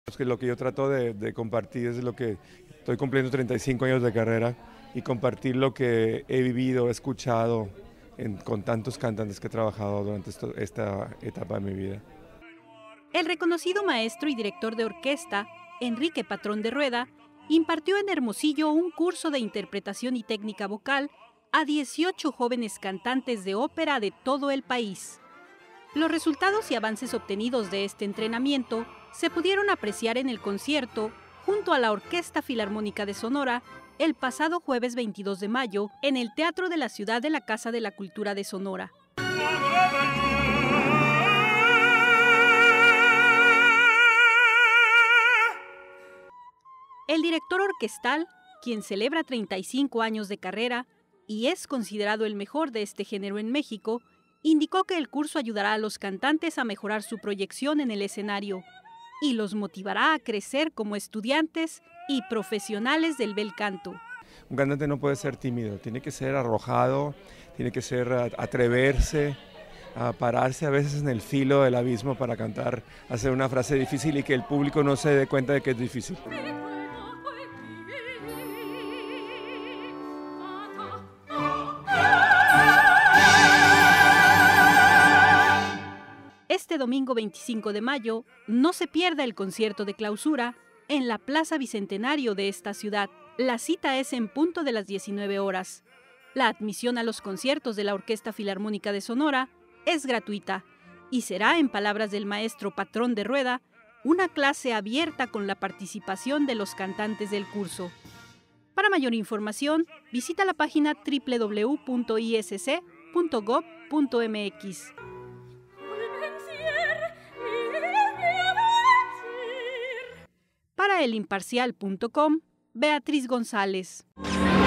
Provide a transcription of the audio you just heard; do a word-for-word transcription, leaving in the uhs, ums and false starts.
Es que lo que yo trato de, de compartir es lo que estoy cumpliendo treinta y cinco años de carrera y compartir lo que he vivido, he escuchado en, con tantos cantantes que he trabajado durante esto, esta etapa de mi vida. El reconocido maestro y director de orquesta, Enrique Patrón de Rueda, impartió en Hermosillo un curso de interpretación y técnica vocal a dieciocho jóvenes cantantes de ópera de todo el país. Los resultados y avances obtenidos de este entrenamiento se pudieron apreciar en el concierto junto a la Orquesta Filarmónica de Sonora el pasado jueves veintidós de mayo en el Teatro de la Ciudad de la Casa de la Cultura de Sonora. El director orquestal, quien celebra treinta y cinco años de carrera y es considerado el mejor de este género en México, indicó que el curso ayudará a los cantantes a mejorar su proyección en el escenario y los motivará a crecer como estudiantes y profesionales del bel canto. Un cantante no puede ser tímido, tiene que ser arrojado, tiene que ser atreverse, a pararse a veces en el filo del abismo para cantar, hacer una frase difícil y que el público no se dé cuenta de que es difícil. Este domingo veinticinco de mayo, no se pierda el concierto de clausura en la Plaza Bicentenario de esta ciudad. La cita es en punto de las diecinueve horas. La admisión a los conciertos de la Orquesta Filarmónica de Sonora es gratuita y será, en palabras del maestro Patrón de Rueda, una clase abierta con la participación de los cantantes del curso. Para mayor información, visita la página doble u doble u doble u punto i s c punto gob punto m x. Para el imparcial punto com, Beatriz González.